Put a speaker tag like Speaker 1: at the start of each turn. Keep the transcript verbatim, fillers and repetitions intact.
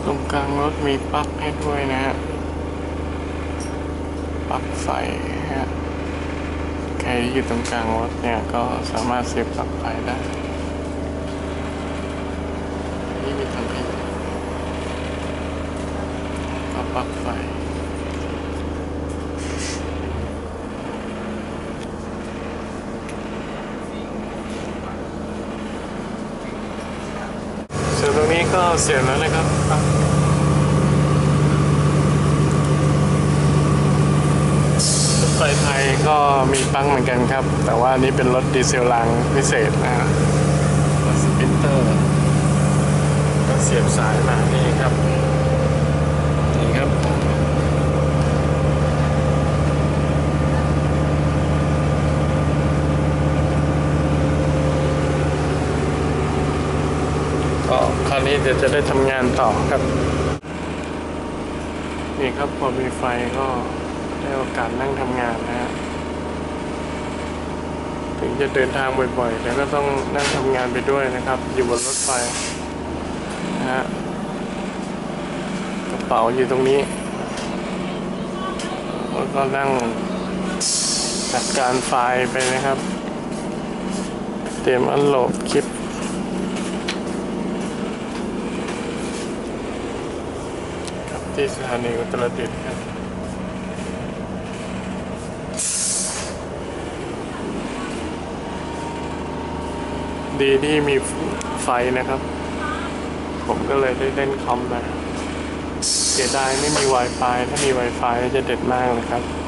Speaker 1: ตรงกลางรถมีปลั๊กให้ด้วยนะฮะปลั๊กไฟฮะใครที่อยู่ตรงกลางรถเนี่ยก็สามารถเสียบปลั๊กไฟได้นี่มีทางที่ก็ปลั๊กไฟส่วนตรงนี้ก็เสียบแล้วนะครับรถไฟไทยก็มีปลั๊กเหมือนกันครับแต่ว่านี้เป็นรถดีเซลรางพิเศษนะฮะสปินเตอร์ก็เสียบสายมานี่ครับนี่ครับก็คราวนี้เดี๋ยวจะได้ทำงานต่อครับนี่ครับพอมีไฟก็ได้โอกาสนั่งทำงานนะฮะถึงจะเดินทางบ่อยๆแต่ก็ต้องนั่งทำงานไปด้วยนะครับอยู่บนรถไฟนะฮะกระเป๋าอยู่ตรงนี้แล้วก็นั่งจัดการไฟล์ไปนะครับ เตรียมอัปโหลดคลิปครับที่สถานีอุตรดิตถ์ครับดีที่มีไฟนะครับผมก็เลยได้เล่นคอมนะเสียดายไม่มี Wi-Fi ถ้ามี Wi-Fi จะเด็ดมากเลยครับ